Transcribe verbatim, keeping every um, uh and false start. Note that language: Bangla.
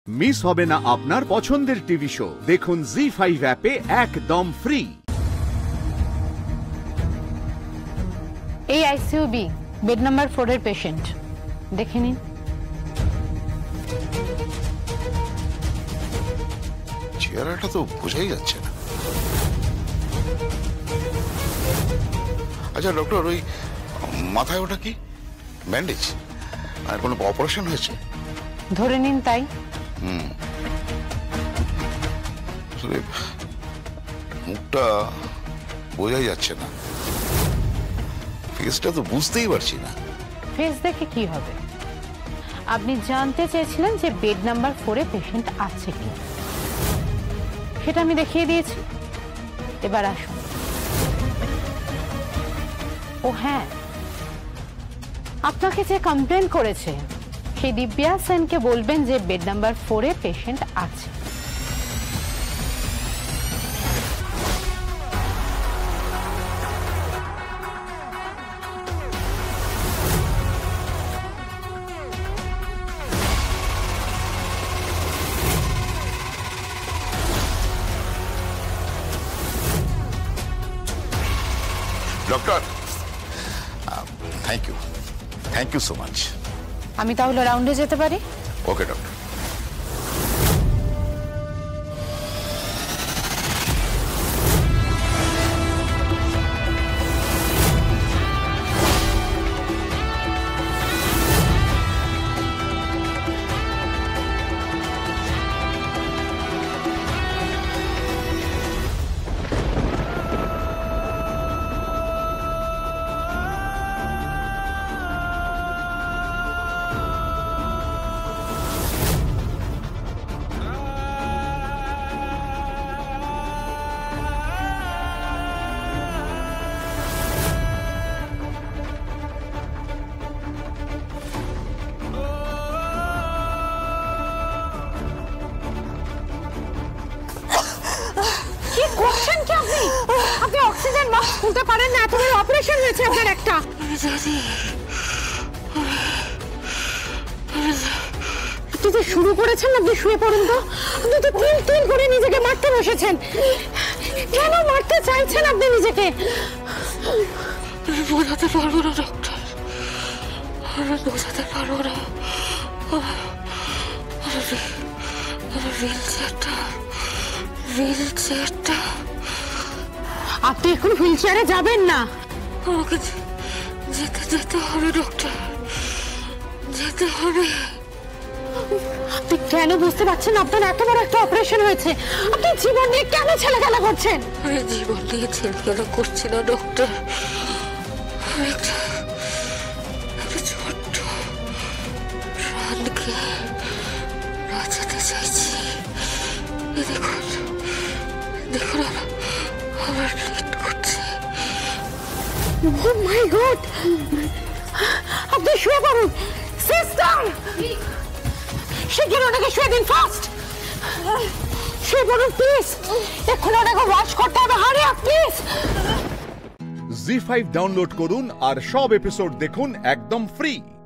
মিস হবে না আপনার পছন্দের টিভি শো। দেখুন জি ফাইভ অ্যাপে একদম ফ্রি। এই ICU B bed number four এর পেশেন্ট, দেখে নিন। চেহারাটা তো বোঝাই যাচ্ছে না। আচ্ছা ডক্টর, ওই মাথায় ওটা কি ব্যান্ডেজ? আর কোনো অপারেশন হয়েছে? ধরে নিন তাই। হুম, মুখটা বোঝাই যাচ্ছে না, ফেসটা তো বুঝতেই পারছি না। ফেস দেখে কি হবে? আপনি জানতে চেয়েছিলেন যে বেড নাম্বার ফোরে পেশেন্ট আছে কি, সেটা আমি দেখিয়ে দিয়েছি। এবার আসুন। ও হ্যাঁ, আপনাকে যে কমপ্লেন করেছে সেই দিব্যা সেনকে বলবেন যে বেড নাম্বার ফোরে পেশেন্ট আছে। Doctor, thank you thank you so much. আমি তাহলে রাউন্ডে যেতে পারি? Okay doctor. আপনি অক্সিজেন মাস্ক খুলতে পারেন না? এত বড় অপারেশন হয়েছে আপনার একটা। আপনি যে শুরু করেছেন, আপনি শুয়ে পড়ুন তো। আপনি তো তিল তিল করে নিজেকে মারতে বসেছেন। কেন মারতে চাইছেন আপনি নিজেকে? বোঝাতে পারবো না ডক্টর, আমি বোঝাতে পারবো না। রিল চেয়ারটা রিল চেয়ারটা আপনি এখন হুইল চেয়ারে যাবেন না। আমাকে যেতে যেতে হবে ডক্টর, যেতে হবে। আপনি কেন বুঝতে পারছেন আপনার এত বড় একটা অপারেশন হয়েছে? আপনি জীবন নিয়ে কেন ছেলেখেলা করছেন? আমি জীবন নিয়ে ছেলেখেলা করছি না ডক্টর, একটা একটা ছোট্ট প্রাণকে বাঁচাতে চাইছি। দেখুন দেখুন আমার লিড করছে। Oh my God! আপনি শুয়ে পড়ুন। সিস্টার, শিগগির ওনাকে শুয়ে দিন, ফাস্ট। শুয়ে পড়ুন প্লিজ, এখন ওনাকে ওয়াশ করতে হবে। Hurry up please. Zee five download করুন আর সব এপিসোড দেখুন একদম ফ্রি।